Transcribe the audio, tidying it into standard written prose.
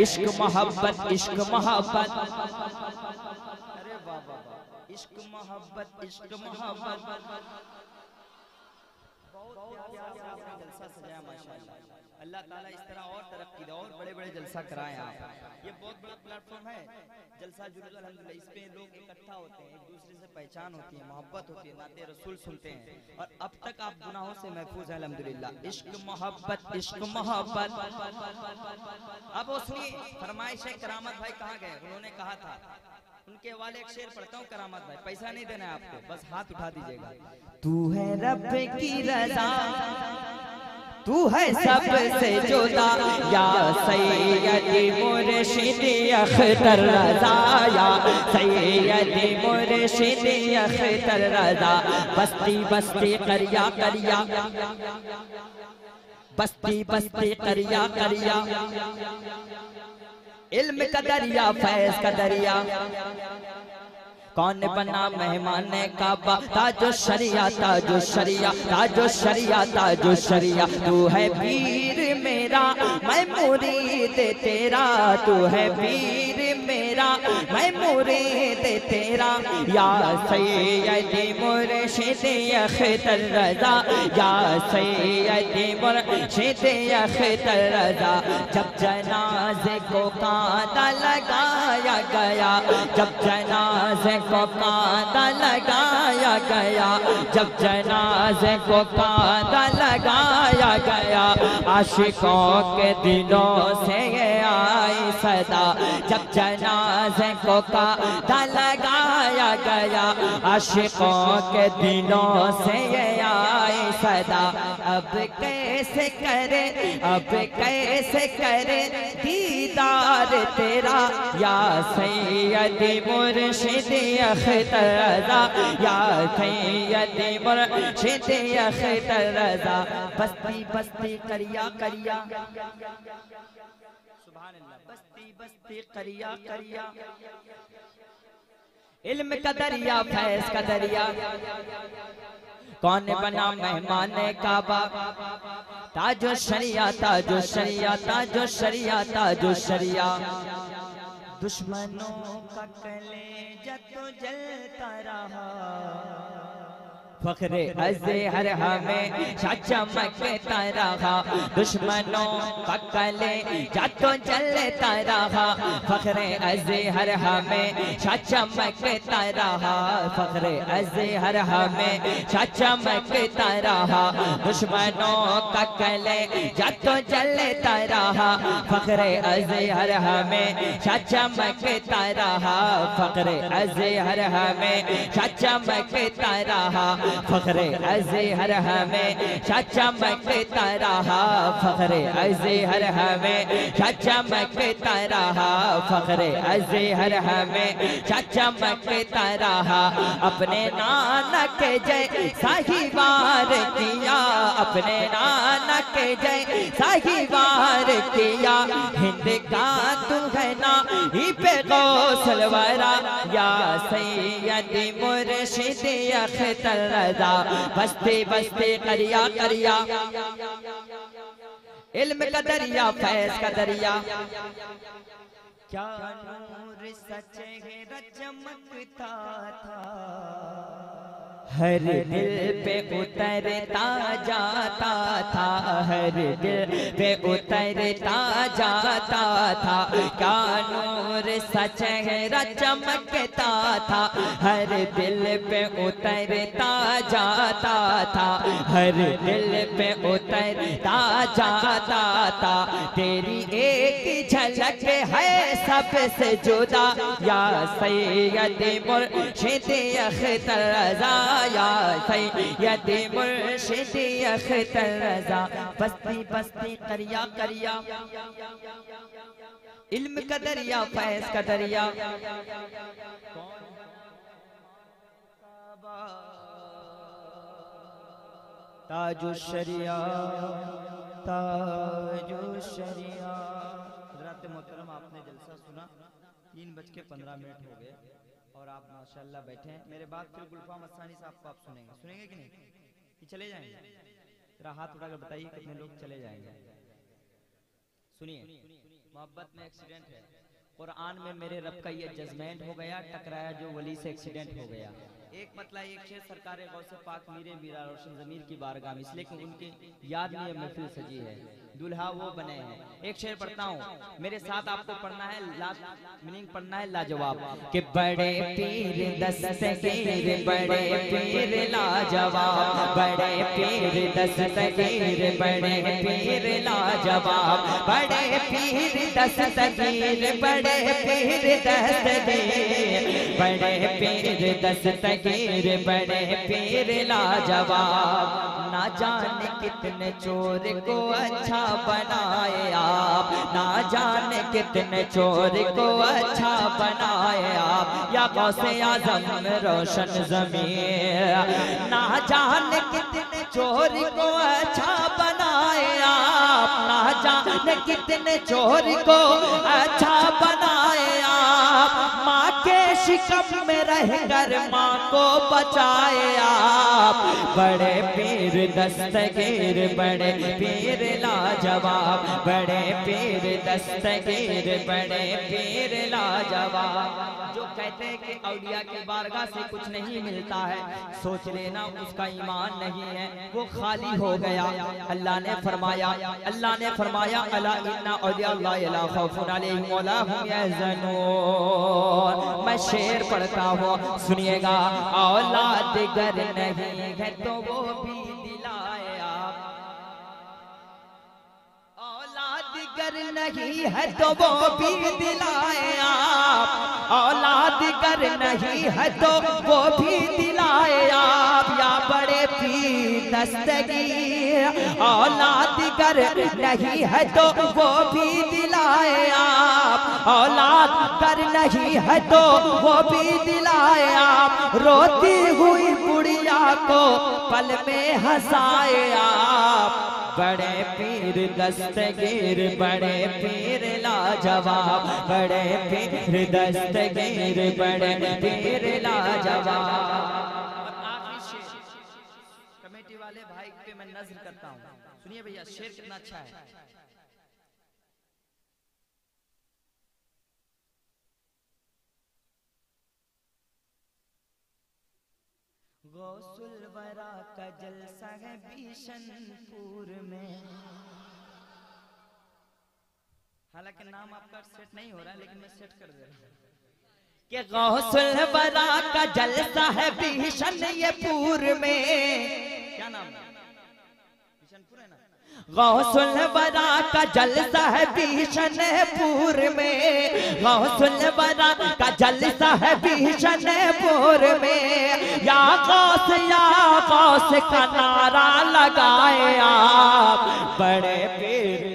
इश्क मोहब्बत, इश्क मोहब्बत, अरे वाह वाह वाह, इश्क मोहब्बत, इश्क मोहब्बत। बहुत प्यार से आपने जलसा सजाया माशाअल्लाह। अल्लाह ताला इस तरह और तरक्की दे और बड़े बड़े जलसा कराएं आप। ये बहुत बड़ा प्लेटफॉर्म है जलसा जुलूस अल्हम्दुलिल्लाह। इस पे लोग इकट्ठा होते हैं, एक दूसरे से पहचान होती है, मोहब्बत होती है, नाते रसूल सुनते हैं और अब तक आप गुनाहों से महफूज हैं अल्हम्दुलिल्लाह। इश्क मोहब्बत, इश्क मोहब्बत। अब वो सुनिए फरमाइश है करामत भाई कहाँ गए? उन्होंने कहा था उनके वाले एक शेर पढ़ता हूँ करामत भाई, पैसा नहीं देना है आपको, बस हाथ उठा दीजिएगा। तू है रब की रजा, तू है सबसे जुदा, या सैयदी मुर्शिद अख्तर रजा, या सैयदी मुर्शिद अख्तर रजा। बस्ती बस्ती करिया करिया, बस्ती बस्ती करिया करिया, इल्म का दरिया, फैज़ का दरिया। कौन बना मेहमान काबा, ताजो शरिया, ताजो शरिया, ताजो शरिया, ताजो शरिया। तू है पीर मेरा, मैं मुरीद तेरा, तू है पीर मेरा, मैं मुरीद तेरा। या सैयदी मुर्शिद अख्तर रजा, या सैयदी मुर्शिद अख्तर रजा। जब जनाजे को कांदा लगाया गया, जब जनाजे को कांदा लगाया गया, जब जनाजे को कांदा लगाया गया, आशिकों के दिलों से ये आई सदा। जब जनाजे को कांदा लगाया गया, आशिकों के दिलों से ये आई सदा। अब कैसे करे, अब कैसे करे दीदार तेरा, या सैयदी मुर्शिद अख्तर रजा, या सैयदी मुर्शिद अख्तर रजा। बस्ती बस्ती करिया करिया, सुभान अल्लाह, बस्ती बस्ती करिया करिया, इल्म का दरिया, फैज़ का दरिया। कौन बना मेहमान काबा, ताजो शरिया, ताजो शरिया, ताजो शरिया, ताजो शरिया। दुश्मनों का कलेजा तो जलता रहा, फख्रे अज़हर हमेशा चमकता रहा। दुश्मनों का कलेजा तो जलता रहा, फख्रे अज़हर हमेशा चमकता रहा, फख्रे अज़हर हमेशा चमकता रहा। दुश्मनों का कलेजा तो जलता रहा, फख्रे अज़हर हमेशा चमकता रहा, फख्रे अज़हर हमेशा चमकता रहा, फख्रे अज़हर हमेशा चमकता रहा, फख्रे अज़हर हमेशा चमकता रहा, फख्रे अज़हर हमेशा चमकता रहा। अपने नाना के जय साहिवार किया, अपने नाना के जय साहिवार किया। हिंद का तू है ना ही पे गौसलवरा, या सैयदी मुर्शिद अख्तर रजा। बस्ती बस्ती करिया करिया, इल्म का दरिया, फैज़ का दरिया। क्या नूर सचेहरा चमकता था, हर दिल पे उतरता जाता था, हर दिल पे उतरता जाता था। क्या नूर सचेहरा चमकता था, हर दिल पे उतरता जाता था, हर दिल पे उतरता जाता था। तेरी एक झलक है सबसे जुदा, या सैयदी मुर्शिद अख्तर रजा, या सैयदी मुर्शिद अख्तर रजा। बस्ती बस्ती करिया करिया, इल्म का दरिया, फैज़ का दरिया। ताजो शरिया, ताजो शरिया। हज़रात मोहतरम आपने जलसा सुना, 3:15 हो गए और आप माशाअल्लाह बैठे हैं। मेरे बाद फिर गुलफाम अस्सानी साहब को आप सुनेंगे, सुनेंगे कि नहीं कि चले जाएंगे? जरा हाथ उठाकर बताइए कितने लोग चले जाएंगे। सुनिए मोहब्बत में एक्सीडेंट है। कुरान में मेरे रब का ये जजमेंट हो गया, टकराया जो वली से एक्सीडेंट हो गया। एक मतलब एक शेर सरकार गौसे पाक मीरे मीरा रोशन ज़मीर की बारगाह में, इसलिए कि उनकी याद में ये महफिल सजी है, दुल्हा वो बने हैं। एक शेर पढ़ता हूँ, मेरे साथ आपको पढ़ना है, मीनिंग पढ़ना है लाजवाब। कि बड़े पीर दस्तगीर, बड़े पीर लाजवाब, बड़े पीर दस्तगीर, बड़े पीर लाजवाब, बड़े पीर दस्तगीर, बड़े पीर दस्तगीर, बड़े पीर दस्तगीर, बड़े पीर लाजवाब। ना जाने कितने चोर को अच्छा बनाए आप, ना जाने कितने चोर को अच्छा बनाए आप, या गौसे आज़म रोशन ज़मीर। ना जाने कितने चोर को अच्छा बनाए आप, ना जाने कितने चोर को अच्छा बनाए आप। माँ के शिकम में रहकर माँ को बचाए आप। बड़े पीर दस्तगीर, बड़े पीर लाजवाब, बड़े पीर दस्तगीर, बड़े पीर लाजवाब। जो कहते हैं कि औलिया की बारगाह से कुछ नहीं मिलता है, सोच लेना उसका ईमान नहीं है, वो खाली हो गया। अल्लाह ने फरमाया अला इन्ना औलिया अल्लाह ला खौफुन अलैहिम वला हुम यहज़नून। मैं शेर पढ़ता हूँ, सुनिएगा। औलाद गर नहीं है तो वो भी दिलाए आप, औलाद गर नहीं है तो वो भी दिलाए आप, औलाद गर नहीं है तो वो भी दिलाए आप। या बड़े पीर दस्तगीर, औलाद गर नहीं है तो वो भी दिलाए आप, औलाद गर नहीं है तो वो भी दिलाए आप। रोती हुई बुढ़िया को पल में हंसाए आप। बड़े पीर दस्तगीर, बड़े पीर लाजवाब, बड़े पीर दस्तगीर, बड़े पीर लाजवाब। कमेटी वाले भाई पे मैं नज़र करता हूँ, सुनिए भैया शेर कितना अच्छा है। गौसुल वरा का जलसा है बिशनपुर में। हालांकि नाम आपका सेट नहीं हो रहा, लेकिन मैं सेट कर दे रहा हूं कि गौसुल वरा का जलसा है बिशनपुर में। क्या नाम है? बिशनपुर है ना? गौसुल वरा का जलसा है बिशनपुर में, गौसुल वरा का जलसा है बिशनपुर में। या गौस का नारा लगाए आप। बड़े पीर